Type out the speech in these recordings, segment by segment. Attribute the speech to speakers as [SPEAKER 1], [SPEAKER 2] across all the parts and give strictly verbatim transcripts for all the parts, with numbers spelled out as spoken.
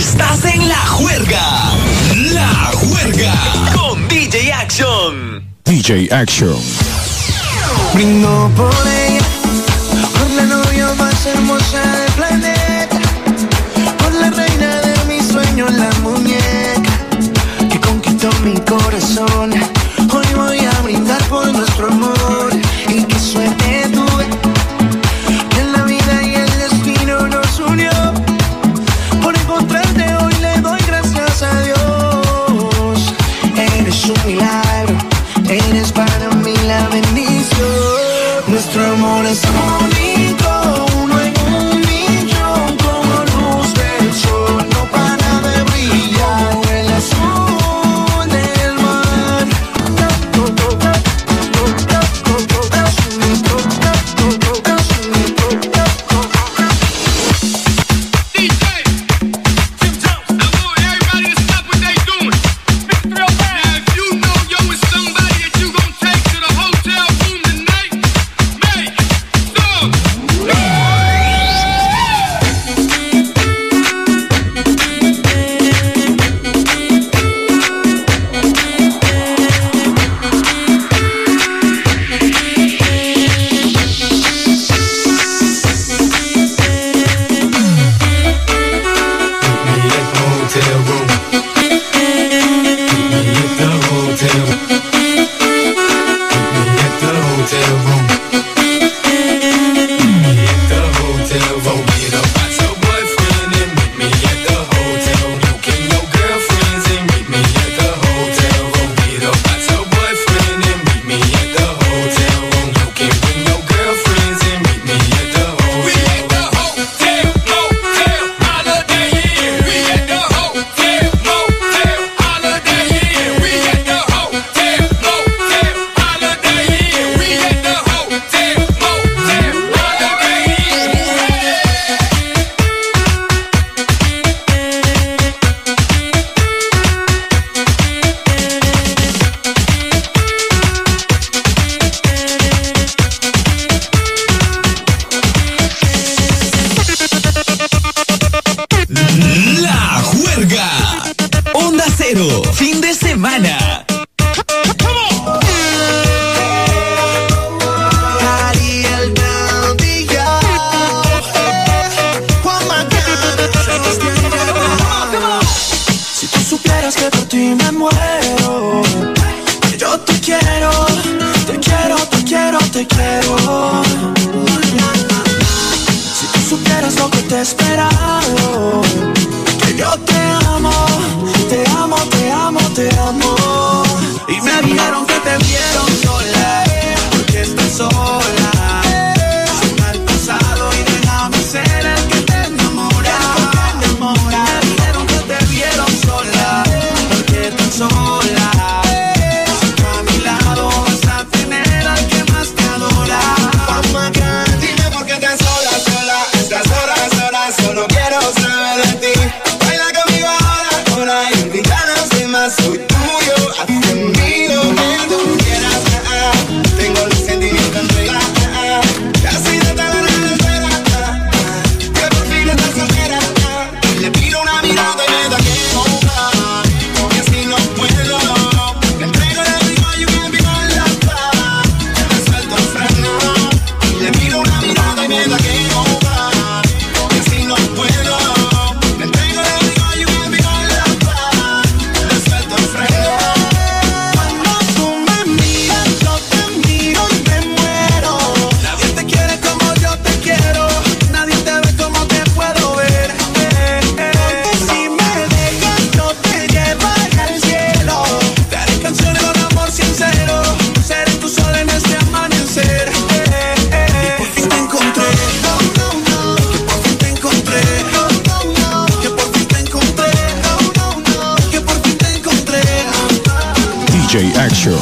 [SPEAKER 1] Estás en La Juerga. La Juerga con D J Action.
[SPEAKER 2] D J Action.
[SPEAKER 3] Brindo por ella, por la novia más hermosa del planeta, por la reina de mis sueños, la muñeca que conquistó mi corazón. Hoy voy a brindar por nuestro amor y qué suerte tuve que en la vida y el destino nos unió. Por encontrarte hoy le doy gracias a Dios. Eres un milagro, eres para mí la bendición. Nuestro amor es único, uno en un millón, como luz del sol, no para de brillar, como el azul del mar.
[SPEAKER 2] Action.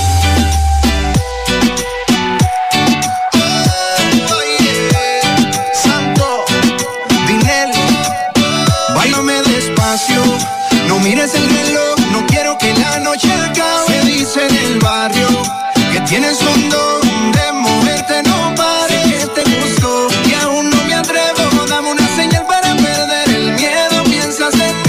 [SPEAKER 3] Santo, Dinel, báilame despacio, no mires el reloj, no quiero que la noche acabe. Se dice en el barrio que tienes un don de moverte, no pares. Sé que te gustó y aún no me atrevo, dame una señal para perder el miedo, piensas en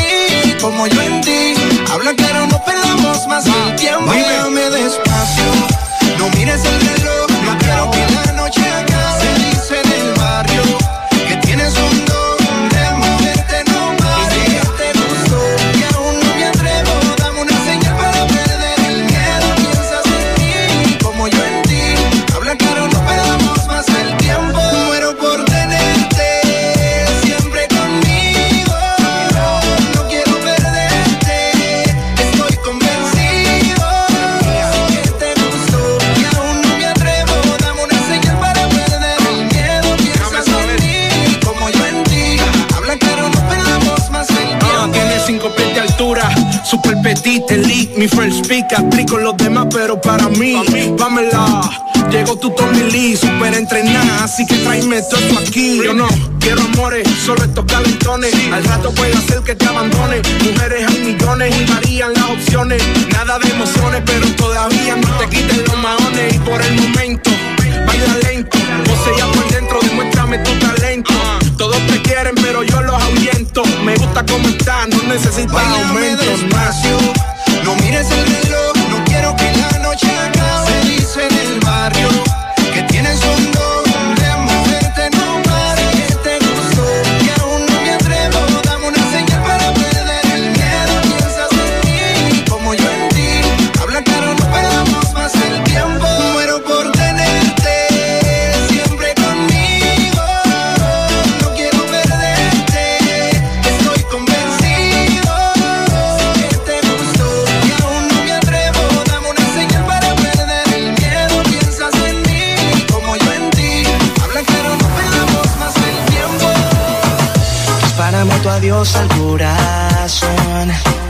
[SPEAKER 3] perdamos más el tiempo. Báilame despacio, no mires el reloj, no quiero que la noche acabe. Se dice en el barrio que tienes un don de moverte no más. Y si te gustó y aún no me atrevo, dame una señal para perder el miedo. Piensas en mí como yo en ti, habla claro, no perdamos más el tiempo. Muero por tenerte siempre conmigo, no quiero perderte, estoy convencido que te gustó y aún no me atrevo, dame una señal para perder el miedo. Piensas en mí como yo en ti, habla claro, no perdamos más el tiempo.
[SPEAKER 4] Ah, tiene cinco pies de altura, super petite, elite, mi first pick, actriz con los demás, pero para mí, Pamela, llegó tu Tommy Lee, super entrenada, así que tráeme todo esto aquí. Yo no quiero amores, solo estos calentones, al rato puede hacer que te abandone. Mujeres hay millones y varían las opciones, nada de emociones, pero todavía no te quiten los maones. Y por el momento, baila lento, posea por dentro, demuéstrame tu talento. Todos te quieren, pero yo los ahuyento. Me gusta cómo estás, no necesitas
[SPEAKER 3] Báilame
[SPEAKER 4] aumento.
[SPEAKER 3] despacio, no mires el reloj, no quiero que la noche acabe. Se dice en el barrio que tienes un don de moverte no más. Que te gustó y aún no me atrevo, dame una señal para perder el miedo. Piensas en mí como yo en ti, habla claro, no perdamos más el tiempo. Muero por tenerte siempre conmigo, no quiero perderte, estoy convencido que te gustó y aún no me atrevo, dame una señal para perder el miedo. Piensas en mí como yo en ti, habla claro, no perdamos más el tiempo. Dispárame tu adiós al corazón,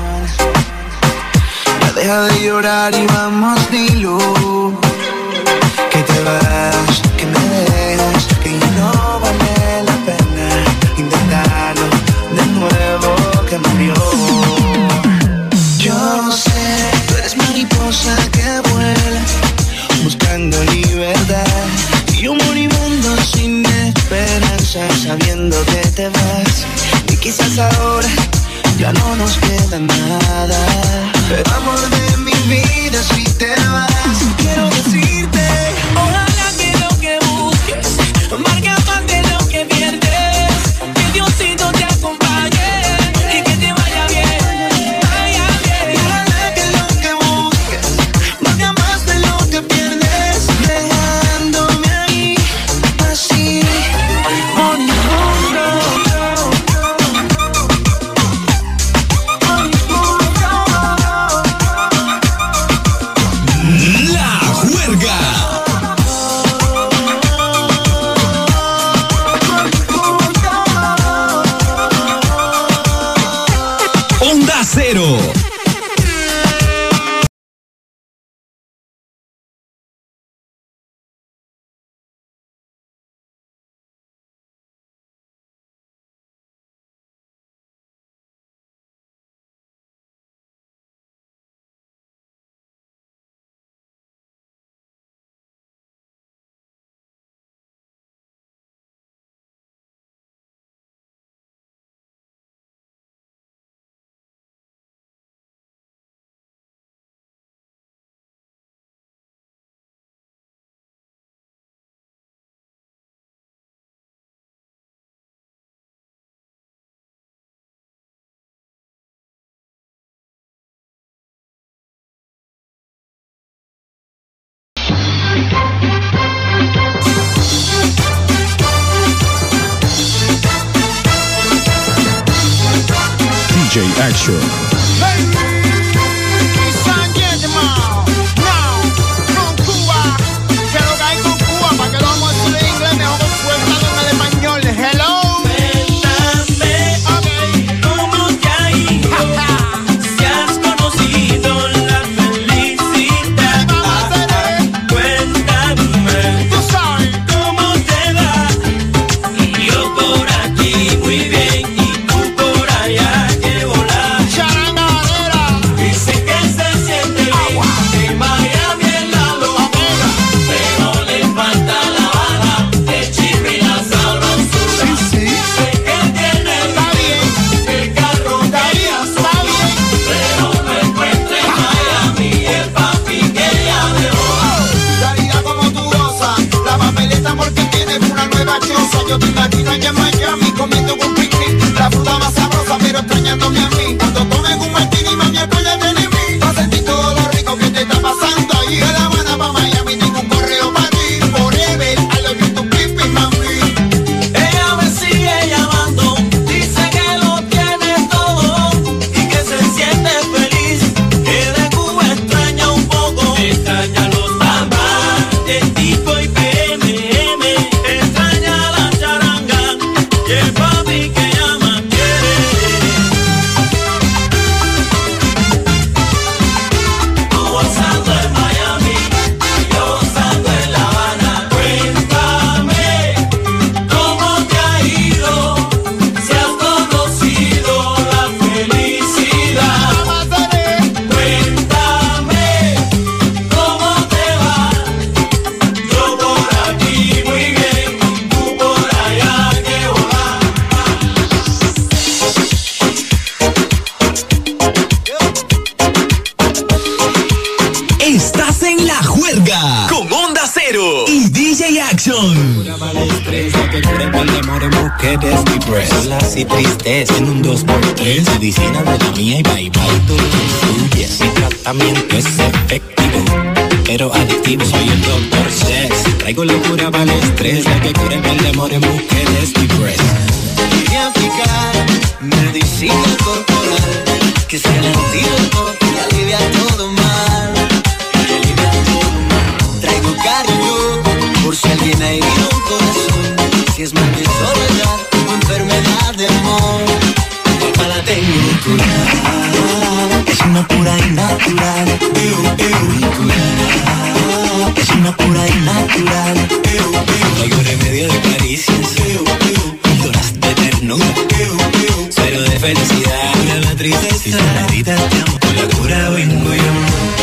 [SPEAKER 3] ya deja de llorar y vamos, dilo. Que te vas, que me dejas, que ya no vale la pena intentarlo de nuevo, que murió. Yo sé, tú eres mariposa que vuela buscando libertad, y un moribundo sin esperanza sabiendo que te vas. Y quizás ahora ya no nos queda nada, pero amor de mi vida, si te vas, quiero decirte, ojalá que lo que busques marque más de lo que pierdes, que Diosito te acompañe y que te vaya bien, vaya bien. Ojalá que lo que busques marque más de lo que pierdes, dejándome ahí así, moribundo.
[SPEAKER 1] La Juerga. Onda Cero.
[SPEAKER 2] D J Action.
[SPEAKER 3] Charanga,
[SPEAKER 5] mujeres mi press. Solas y tristes en un dos por tres. Medicina de la mía y bye bye tú lo tuyes. Mi tratamiento es efectivo, pero adictivo. Soy el doctor Sex. Traigo locura para el estrés. La que cura el amor en mujeres mi press.
[SPEAKER 3] Voy a aplicar medicina corporal, que sea el antídoto y alivia todo mal. Y alivia todo mal. Traigo cariño por si alguien ha herido un corazón. Si es mal de soledad o enfermedad de amor, papá la tengo curada. Es una pura y natural. Eu, eu, y curada. Es una pura y natural. Eu, eu.
[SPEAKER 5] Traigo remedio de caricias. Eu, eu. Píldoras de ternura. Eu, eu. Cero de felicidad. Cura la tristeza. Si sanadita te amo, con la cura vengo yo.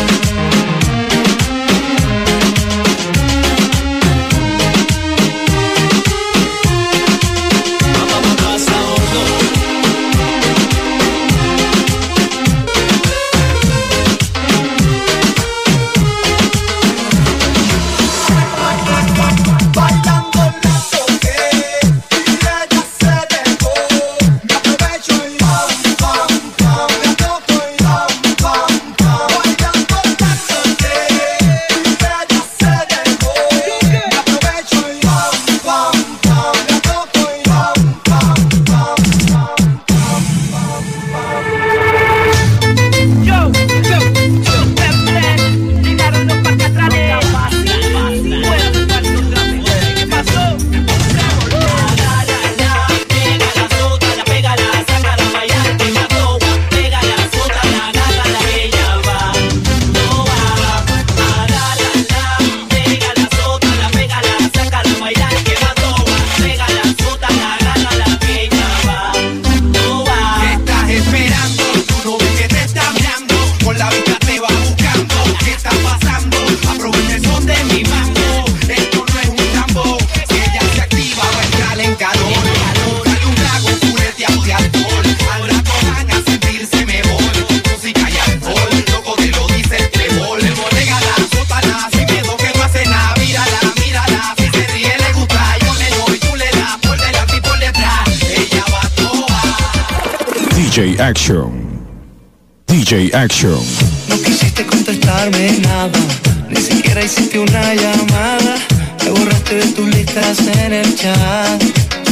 [SPEAKER 2] D J Action. D J Action.
[SPEAKER 3] No quisiste contestarme nada, ni siquiera hiciste una llamada. Me borraste de tus listas en el chat.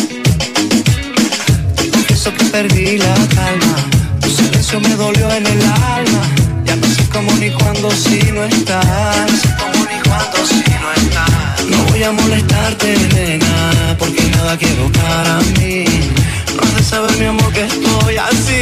[SPEAKER 3] Confieso que perdí la calma. Tu silencio me dolió en el alma. Ya no sé cómo ni cuándo si no estás. No sé cómo ni cuándo si no estás. No voy a molestarte, nena, porque nada quiero para mí. No has de saber, mi amor, que estoy así,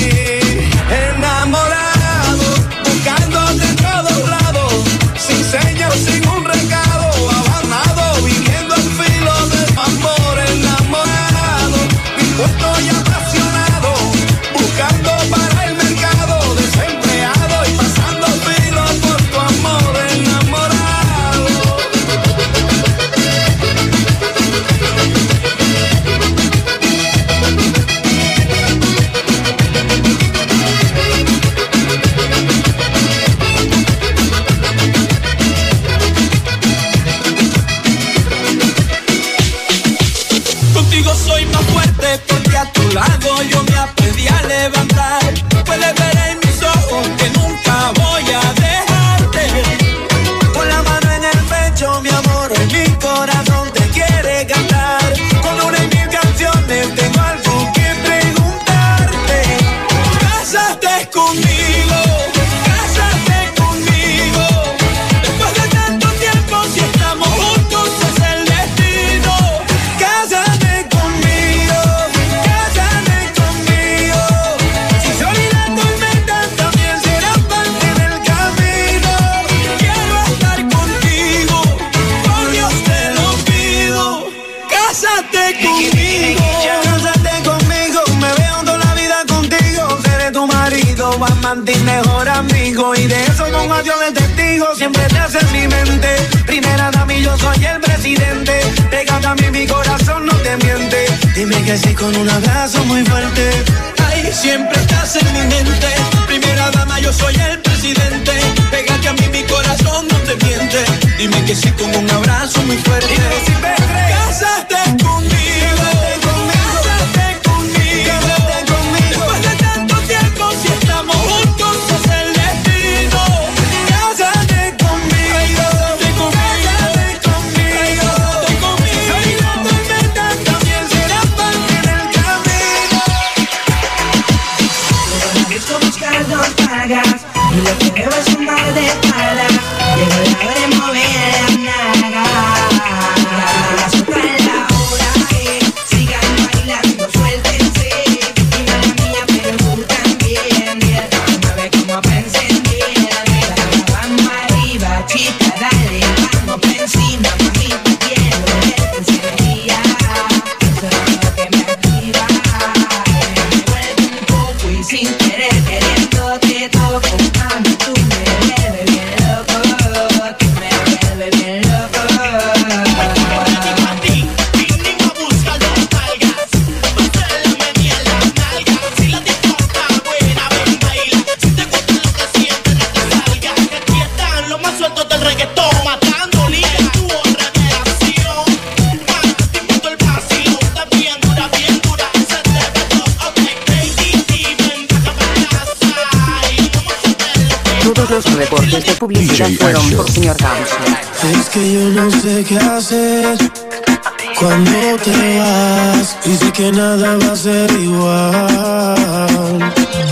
[SPEAKER 3] enamorado, buscándote en todos lados, sin señas, sin un recado, abandonado, viviendo al filo del amor, enamorado, dispuesto y apasionado, buscando para el mercado, desempleado y pasando filo por tu amor, enamorado.
[SPEAKER 6] Soy más fuerte porque a tu lado yo me aprendí a levantar. Puedes ver en mis ojos que nunca voy a dejarte.
[SPEAKER 3] Con la mano en el pecho, mi amor, en mi corazón te quiere cantar. Con una y mil canciones tengo algo que preguntarte.
[SPEAKER 6] Cásate conmigo, cásate conmigo. Después de tanto tiempo, si estamos juntos es el destino. Cásate conmigo, cásate conmigo. Si soy la tormenta, también será parte del camino. Quiero estar contigo, por Dios te lo pido. Cásate conmigo.
[SPEAKER 3] Cásate conmigo, me veo toda la vida contigo. Seré tu marido, amante y mejor amigo. Y de eso pongo a Dios de testigo. Siempre te hace en mi mente. Primera dama y yo soy el presidente. Pégate a mí, mi corazón no te miente. Dime que sí con un abrazo muy fuerte.
[SPEAKER 6] Ay, siempre estás en mi mente. Primera dama, yo soy el presidente. Pégate a mí, mi corazón no te miente. Dime que sí con un abrazo muy fuerte.
[SPEAKER 3] Dime si me crees.
[SPEAKER 6] Cásate conmigo.
[SPEAKER 3] Cásate conmigo.
[SPEAKER 7] buscar dos pagas y lo que veo es un mar de espalda. Llegó la hora de mover la naga. Las otras la hora, eh. Sigan bailando, suéltense. Y no la mía, pero tú también. Mueve como para encender. Vamos arriba, chica, dale. Vamos por encima, mamita, quiero verte encendida. Eso es lo que me activa. Me vuelve un poco y sin querer, queriendo te toco. Mami, tú me vuelves bien loco. Tú me vuelves bien loco.
[SPEAKER 8] Todos los reportes de publicidad
[SPEAKER 2] D J
[SPEAKER 8] fueron
[SPEAKER 2] Action.
[SPEAKER 8] por señor Gamson.
[SPEAKER 3] Es que yo no sé qué hacer cuando te vas y sé que nada va a ser igual.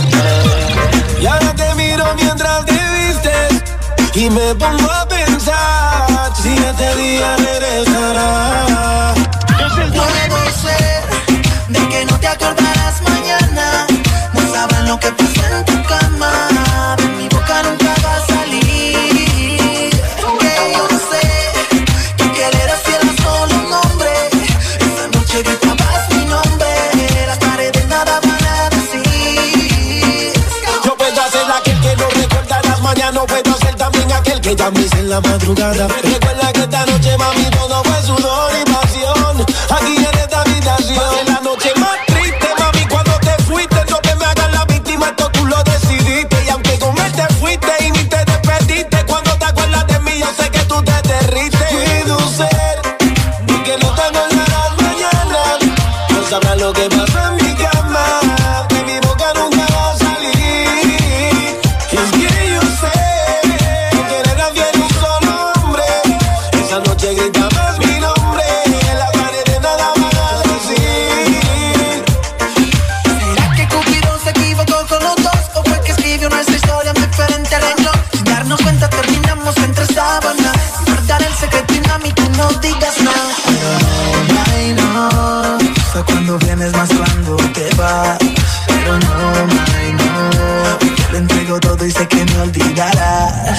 [SPEAKER 3] Y ahora te miro mientras te vistes y me pongo a pensar si este día regresará. Puede ser de que no te acordarás mañana, no saben lo que pasa en tu cama. De mi boca nunca va a salir. Que yo sé que querer era solo un nombre. Esa noche gritabas mi nombre, las paredes nada van a decir. Yo puedo hacer aquel que no recuerda las mañanas, puedo hacer también aquel que llama en la madrugada. Recuerda que esta noche, mami, todo fue sudor y pasión. Aquí en esta habitación pasé la noche más triste, mami, cuando te fuiste. No que me hagas la víctima, esto tú lo decidiste. Y aunque con él te fuiste y ni te despediste, cuando te acuerdas de mí yo sé que tú te derrites. Puedo ser que no te acordarás mañana, no sabrás lo que pasa en mi cama. De mi boca nunca va a salir. Es que yo sé que eres fiel un solo hombre. Esa noche gritabas mi nombre, las paredes nada van a decir. ¿Será que Cupido se equivocó con los dos? ¿O fue que escribió nuestra historia en diferente renglón? Sin darnos cuenta terminamos entre sábanas. Guardar el secreto y mami tú no digas no. Pero ay no, sé cuando vienes más cuando te vas. Pero no, ay no, yo le entrego todo y sé que me olvidarás.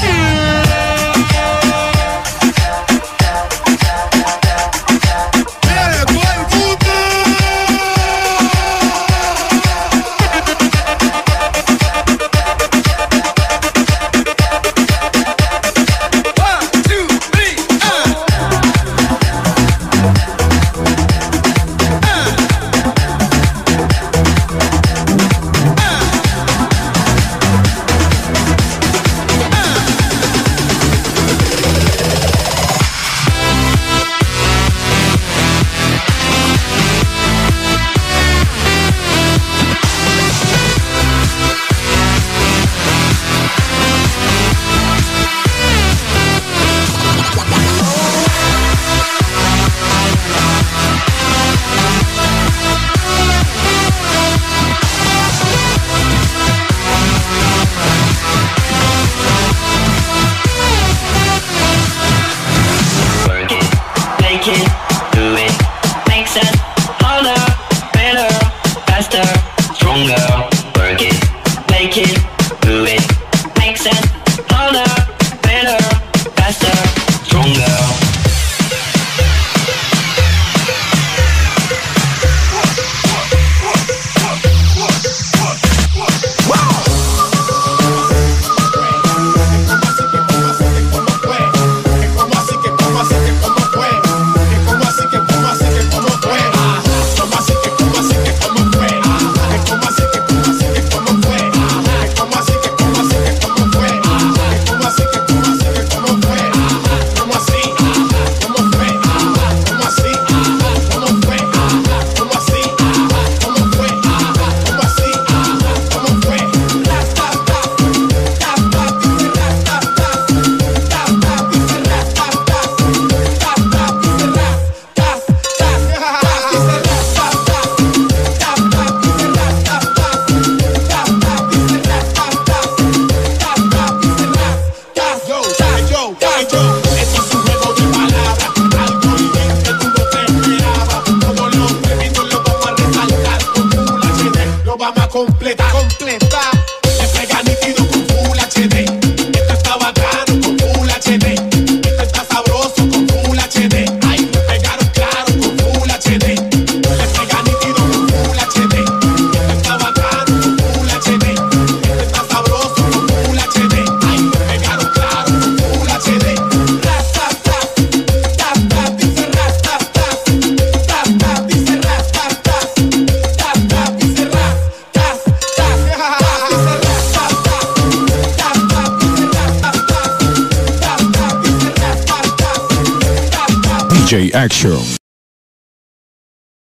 [SPEAKER 9] neta. Se pega nítido con Full H D. Esto está bacano con Full H D. Esto está sabroso con Full H D. Ay, me pegaron claro con Full H D. Se pega nítido con Full H D. Esto está bacano con Full H D. Esto está sabroso con Full H D. Ay, me pegaron claro con Full H D. Ras, tas, tas, tas, tas, dice ras, tas, tas, tas, tas, dice ras, tas, tas, tas, tas, dice ras, tas, tas, tas, dice ras, tas, tas, tas, tas, tas, dice ras, tas, tas, tas, tas, dice ras, tas, tas, tas, tas, tas,
[SPEAKER 2] D J Action.